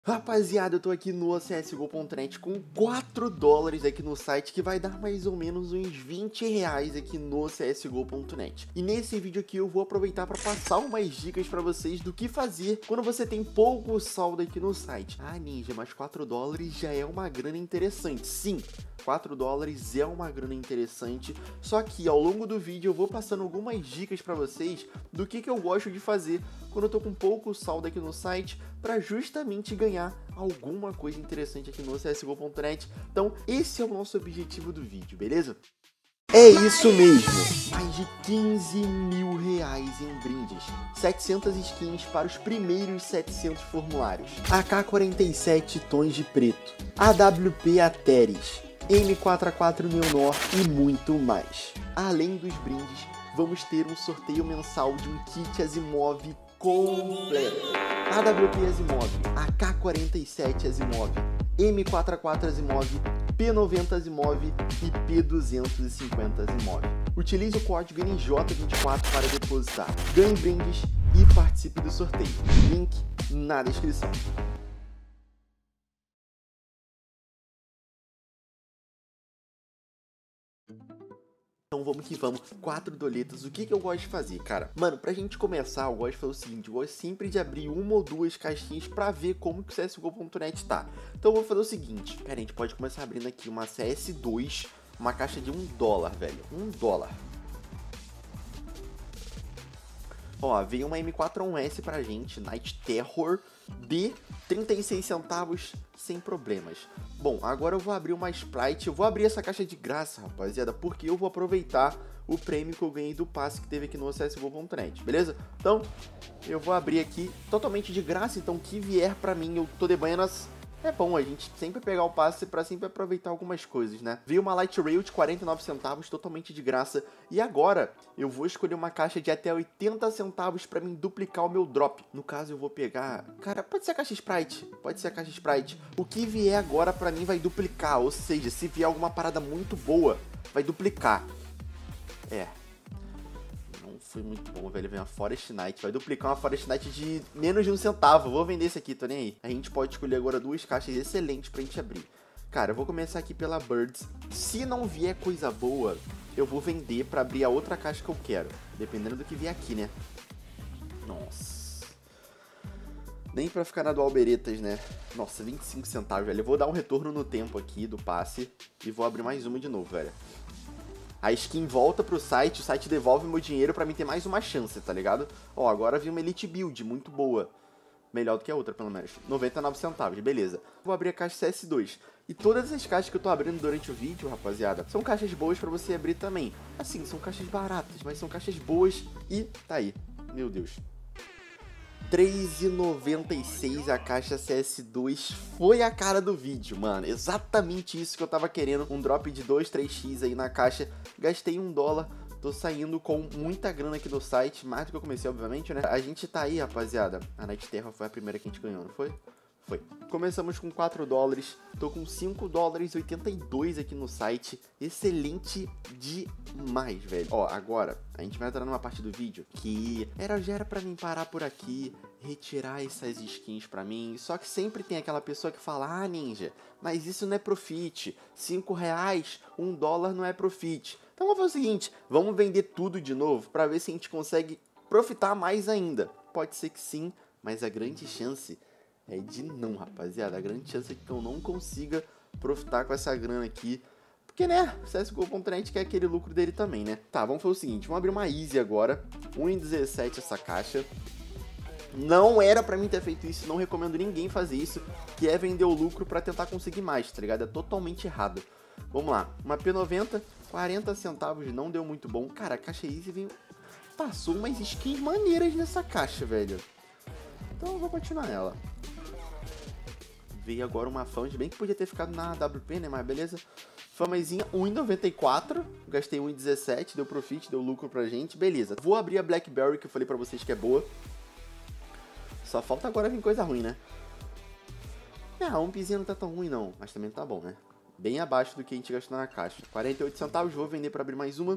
Rapaziada, eu tô aqui no CSGO.net com 4 dólares aqui no site, que vai dar mais ou menos uns 20 reais aqui no CSGO.net. E nesse vídeo aqui eu vou aproveitar para passar umas dicas para vocês do que fazer quando você tem pouco saldo aqui no site. Ah, Ninja, mas 4 dólares já é uma grana interessante. Sim, 4 dólares é uma grana interessante, só que ao longo do vídeo eu vou passando algumas dicas para vocês do que eu gosto de fazer quando eu tô com pouco saldo aqui no site, para justamente ganhar alguma coisa interessante aqui no CSGO.net. Então esse é o nosso objetivo do vídeo, beleza? É isso mesmo, mais de 15 mil reais em brindes, 700 skins para os primeiros 700 formulários, AK-47 tons de preto, AWP Ateris, M4A4 Neonor e muito mais. Além dos brindes, vamos ter um sorteio mensal de um kit Asimov completo. AWP Asimov, AK-47 Asimov, M4A4 Asimov, P90 Asimov e P250 Asimov. Utilize o código NJ24 para depositar. Ganhe brindes e participe do sorteio. Link na descrição. Então vamos que vamos, 4 doletas. O que eu gosto de fazer, cara? Mano, pra gente começar, eu gosto de fazer o seguinte: eu gosto sempre de abrir uma ou duas caixinhas pra ver como que o CSGO.net tá. Então eu vou fazer o seguinte, cara, a gente pode começar abrindo aqui uma CS2, uma caixa de $1, velho, $1. Ó, veio uma M4A1S pra gente, Night Terror, de 36 centavos, sem problemas. Bom, agora eu vou abrir uma Sprite, eu vou abrir essa caixa de graça, rapaziada, porque eu vou aproveitar o prêmio que eu ganhei do passe que teve aqui no CSGO.net, beleza? Então, eu vou abrir aqui totalmente de graça, então o que vier pra mim, eu tô debanhando as... É bom a gente sempre pegar o passe pra sempre aproveitar algumas coisas, né? Veio uma Light Rail de 49 centavos, totalmente de graça. E agora, eu vou escolher uma caixa de até 80 centavos pra mim duplicar o meu drop. No caso, eu vou pegar... Cara, pode ser a caixa Sprite. Pode ser a caixa Sprite. O que vier agora pra mim vai duplicar. Ou seja, se vier alguma parada muito boa, vai duplicar. É... Foi muito bom, velho. Vem uma Forest Knight. Vai duplicar uma Forest Knight de menos de 1 centavo. Vou vender esse aqui, tô nem aí. A gente pode escolher agora duas caixas excelentes pra gente abrir. Cara, eu vou começar aqui pela Birds. Se não vier coisa boa, eu vou vender pra abrir a outra caixa que eu quero. Dependendo do que vier aqui, né? Nossa. Nem pra ficar na Dual Beretas, né? Nossa, 25 centavos, velho. Eu vou dar um retorno no tempo aqui do passe e vou abrir mais uma de novo, velho. A skin volta pro site, o site devolve meu dinheiro pra mim ter mais uma chance, tá ligado? Ó, agora vi uma Elite Build, muito boa. Melhor do que a outra, pelo menos. 99 centavos, beleza. Vou abrir a caixa CS2. E todas as caixas que eu tô abrindo durante o vídeo, rapaziada, são caixas boas pra você abrir também. Assim, são caixas baratas, mas são caixas boas e tá aí. Meu Deus. R$3,96 a caixa CS2, foi a cara do vídeo, mano, exatamente isso que eu tava querendo, um drop de 2, 3x aí na caixa, gastei $1, tô saindo com muita grana aqui no site, mais do que eu comecei, obviamente, né, a gente tá aí, rapaziada, a Night Terror foi a primeira que a gente ganhou, não foi? Foi. Começamos com 4 dólares, tô com 5 dólares 82 aqui no site, excelente demais, velho. Ó, agora, a gente vai entrar numa parte do vídeo que já era pra mim parar por aqui, retirar essas skins pra mim, só que sempre tem aquela pessoa que fala: ah, Ninja, mas isso não é profit, 5 reais, $1 não é profit. Então vamos fazer o seguinte, vamos vender tudo de novo pra ver se a gente consegue profitar mais ainda. Pode ser que sim, mas a grande chance é de não, rapaziada. A grande chance é que eu não consiga profitar com essa grana aqui. Porque, né, o CSGO.net quer aquele lucro dele também, né? Tá, vamos fazer o seguinte. Vamos abrir uma Easy agora. 1,17 essa caixa. Não era pra mim ter feito isso. Não recomendo ninguém fazer isso. Que é vender o lucro pra tentar conseguir mais, tá ligado? É totalmente errado. Vamos lá. Uma P90, 40 centavos. Não deu muito bom. Cara, a caixa Easy veio... Passou umas skins maneiras nessa caixa, velho. Então eu vou continuar ela. Veio agora uma Fama, bem que podia ter ficado na AWP, né, mas beleza. Famazinha, 1,94, gastei 1,17, deu profit, deu lucro pra gente, beleza. Vou abrir a Blackberry, que eu falei pra vocês que é boa. Só falta agora vir coisa ruim, né? Ah, um pizinho não tá tão ruim não, mas também tá bom, né? Bem abaixo do que a gente gastou na caixa. 48 centavos, vou vender pra abrir mais uma.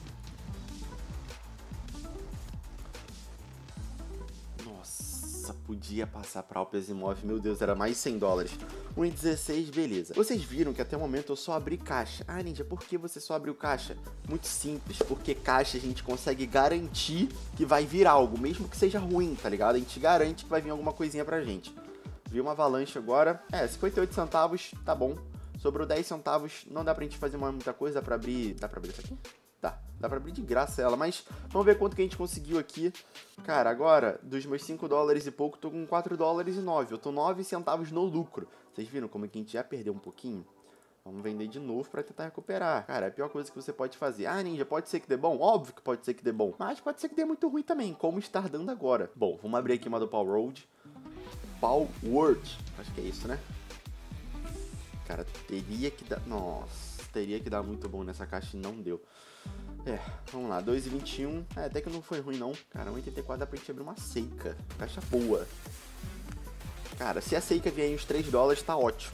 Nossa, podia passar pra Alp Asimov, meu Deus, era mais $100. 1,16, beleza. Vocês viram que até o momento eu só abri caixa. Ah, Ninja, por que você só abriu caixa? Muito simples, porque caixa a gente consegue garantir que vai vir algo, mesmo que seja ruim, tá ligado? A gente garante que vai vir alguma coisinha pra gente. Vi uma avalanche agora, 58 centavos, tá bom. Sobrou 10 centavos, não dá pra gente fazer muita coisa, dá pra abrir isso aqui? Dá pra abrir de graça ela, mas vamos ver quanto que a gente conseguiu aqui. Cara, agora, dos meus $5 e pouco, tô com $4,09. Eu tô 9 centavos no lucro. Vocês viram como que a gente já perdeu um pouquinho? Vamos vender de novo pra tentar recuperar. Cara, é a pior coisa que você pode fazer. Ah, Ninja, pode ser que dê bom? Óbvio que pode ser que dê bom. Mas pode ser que dê muito ruim também, como está dando agora. Bom, vamos abrir aqui uma do Power Road. Power World. Acho que é isso, né? Cara, teria que dar... Nossa, teria que dar muito bom nessa caixa e não deu. Vamos lá, 2,21. Até que não foi ruim não. Cara, 1,84 dá pra gente abrir uma Seika. Caixa boa. Cara, se a Seika vier em uns $3, tá ótimo.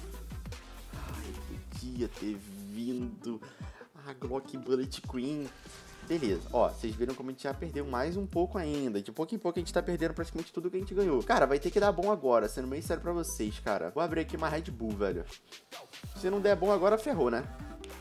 Ai, podia ter vindo a Glock Bullet Queen. Beleza, ó, vocês viram como a gente já perdeu mais um pouco ainda. De pouco em pouco a gente tá perdendo praticamente tudo que a gente ganhou. Cara, vai ter que dar bom agora, sendo bem sério pra vocês, cara. Vou abrir aqui uma Red Bull, velho. Se não der bom agora, ferrou, né?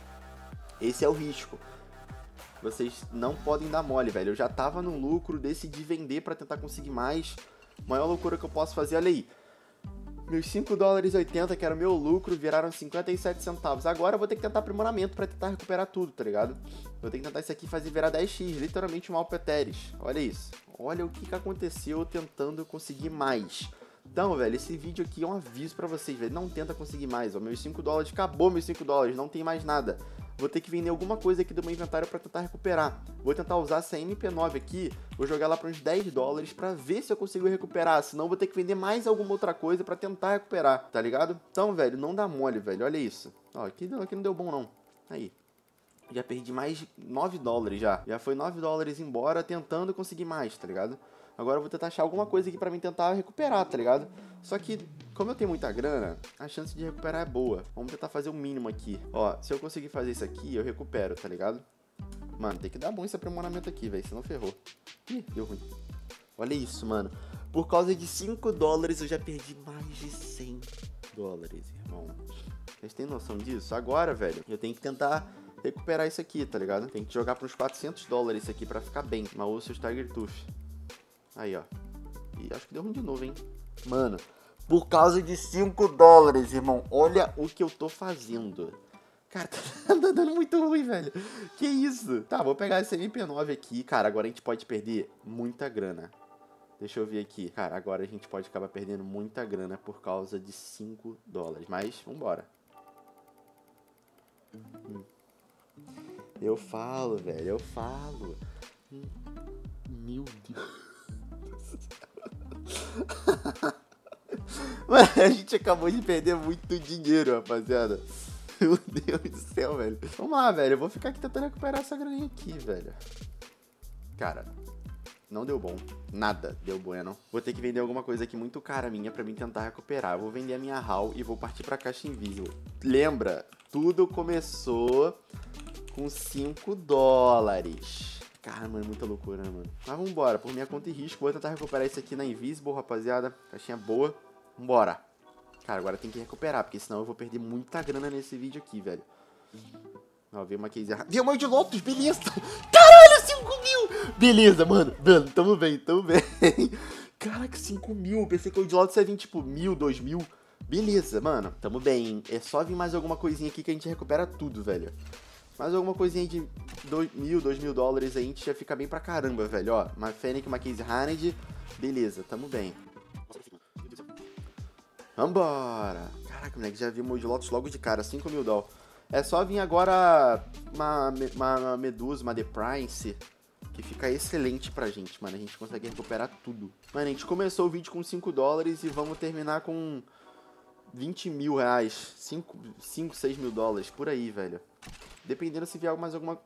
Esse é o risco. Vocês não podem dar mole, velho. Eu já tava no lucro, decidi vender pra tentar conseguir mais. Maior loucura que eu posso fazer, olha aí. Meus $5,80, que era o meu lucro, viraram 57 centavos. Agora eu vou ter que tentar aprimoramento pra tentar recuperar tudo, tá ligado? Vou ter que tentar isso aqui fazer virar 10x, literalmente um Alpeteris. Olha isso. Olha o que aconteceu tentando conseguir mais. Então, velho, esse vídeo aqui é um aviso pra vocês, velho. Não tenta conseguir mais, ó. Meus $5, acabou meus $5, não tem mais nada. Vou ter que vender alguma coisa aqui do meu inventário pra tentar recuperar. Vou tentar usar essa MP9 aqui, vou jogar ela pra uns $10 pra ver se eu consigo recuperar. Senão vou ter que vender mais alguma outra coisa pra tentar recuperar, tá ligado? Então, velho, não dá mole, velho. Olha isso. Ó, aqui não deu bom, não. Aí. Já perdi mais de $9 já. Já foi $9 embora tentando conseguir mais, tá ligado? Agora eu vou tentar achar alguma coisa aqui pra mim tentar recuperar, tá ligado? Só que, como eu tenho muita grana, a chance de recuperar é boa. Vamos tentar fazer o mínimo aqui. Ó, se eu conseguir fazer isso aqui, eu recupero, tá ligado? Mano, tem que dar bom esse aprimoramento aqui, velho, senão ferrou. Ih, deu ruim. Olha isso, mano. Por causa de $5 eu já perdi mais de $100, irmão. Vocês têm noção disso? Agora, velho, eu tenho que tentar recuperar isso aqui, tá ligado? Tem que jogar pros $400 isso aqui pra ficar bem. Uma Ursus Tiger Tooth. Aí, ó. E acho que deu ruim de novo, hein? Mano, por causa de $5, irmão. Olha o que eu tô fazendo. Cara, tá dando muito ruim, velho. Que isso? Tá, vou pegar esse MP9 aqui. Cara, agora a gente pode perder muita grana. Deixa eu ver aqui. Cara, agora a gente pode acabar perdendo muita grana por causa de $5. Mas, vambora. Eu falo, velho. Eu falo. Meu Deus. Mano, a gente acabou de perder muito dinheiro, rapaziada. Meu Deus do céu, velho. Vamos lá, velho. Eu vou ficar aqui tentando recuperar essa graninha aqui, velho. Cara, não deu bom. Nada deu bueno. Vou ter que vender alguma coisa aqui muito cara minha pra mim tentar recuperar. Eu vou vender a minha HAL e vou partir pra caixa invisível. Lembra? Tudo começou com $5. Cara, mano, muita loucura, né, mano? Mas vambora, por minha conta e risco. Vou tentar recuperar isso aqui na Invisible, rapaziada. Caixinha boa. Vambora. Cara, agora tem que recuperar, porque senão eu vou perder muita grana nesse vídeo aqui, velho. Ó, veio uma case errada. Veio uma de Lotus, beleza. Caralho, 5.000. Beleza, mano. Mano, tamo bem, tamo bem. Caraca, 5.000. Pensei que o de Lotus ia vir, tipo, 1.000, 2.000. Beleza, mano. Tamo bem. É só vir mais alguma coisinha aqui que a gente recupera tudo, velho. Mais alguma coisinha de $2.000 aí, a gente já fica bem pra caramba, velho. Ó, uma Fennec, uma Case Harned. Beleza, tamo bem. Vambora. Caraca, moleque, já vi o Mold Lotus logo de cara, $5.000. É só vir agora uma Medusa, uma The Prince, que fica excelente pra gente, mano. A gente consegue recuperar tudo. Mano, a gente começou o vídeo com $5 e vamos terminar com R$20.000. $6.000, por aí, velho. Dependendo se vier mais alguma...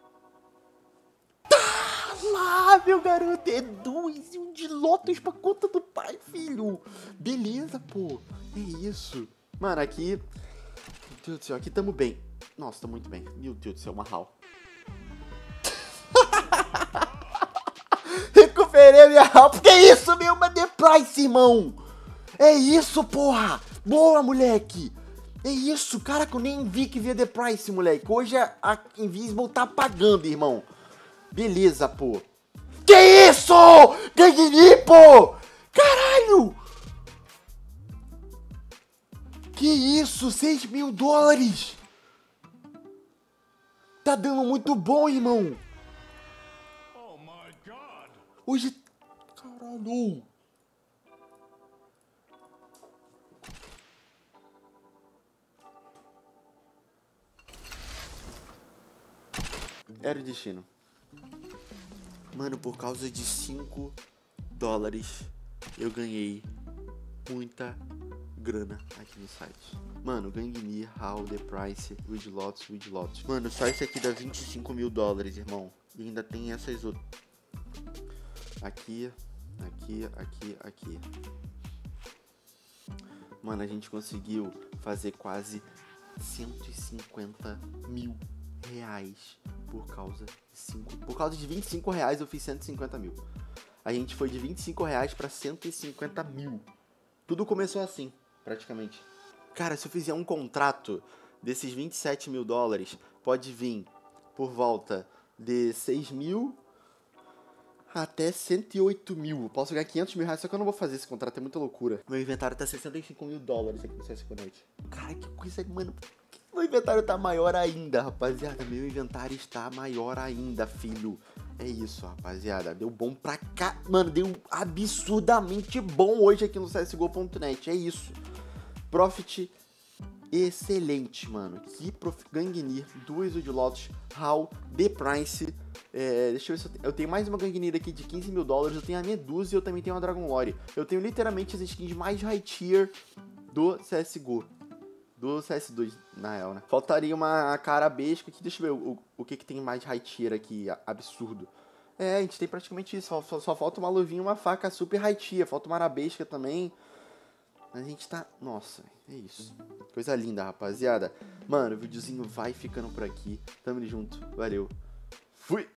Tá lá, meu garoto. É 2 e um de Lotus pra conta do pai, filho. Beleza, pô. É isso. Mano, aqui... Meu Deus do céu, aqui tamo bem. Nossa, tá muito bem. Meu Deus do céu, uma HAL. Recuperei. perder minha Ralph. Que isso, meu? Uma The Price, irmão. É isso, porra. Boa, moleque. É isso, caraca, eu nem vi que via The Price, moleque. Hoje a Invisible tá pagando, irmão. Beleza, pô. Que isso? Gangue, pô. Caralho. Que isso, 6 mil dólares. Tá dando muito bom, irmão. Hoje... Caralho. Era o destino. Mano, por causa de 5 dólares, eu ganhei muita grana aqui no site. Mano, Gangnir, How, The Price, Widlots. Mano, só isso aqui dá 25 mil dólares, irmão. E ainda tem essas outras. Aqui. Mano, a gente conseguiu fazer quase 150 mil reais por causa de 25 reais eu fiz 150 mil. A gente foi de 25 reais pra 150 mil. Tudo começou assim, praticamente. Cara, se eu fizer um contrato desses 27 mil dólares, pode vir por volta de 6 mil até 108 mil. Eu posso ganhar 500 mil reais, só que eu não vou fazer esse contrato, é muita loucura. Meu inventário tá 65 mil dólares aqui no CSGO Night. Cara, que coisa, mano. Meu inventário tá maior ainda, rapaziada. Meu inventário está maior ainda, filho. É isso, rapaziada. Deu bom pra cá. Mano, deu absurdamente bom hoje aqui no CSGO.net. É isso. Profit excelente, mano. Que Gangnir, 2 Widlots, How, The Price. Deixa eu ver se eu tenho mais uma Gangnir aqui de 15 mil dólares. Eu tenho a Medusa e eu também tenho a Dragon Lore. Eu tenho literalmente as skins mais high tier do CSGO. Do CS2, na real, né? Faltaria uma cara besca aqui. Deixa eu ver o que tem mais high tier aqui, absurdo. A gente tem praticamente isso. Só falta uma luvinha e uma faca super high tier. Falta uma arabesca também. Mas a gente tá... Nossa, é isso. Coisa linda, rapaziada. Mano, o videozinho vai ficando por aqui. Tamo junto. Valeu. Fui!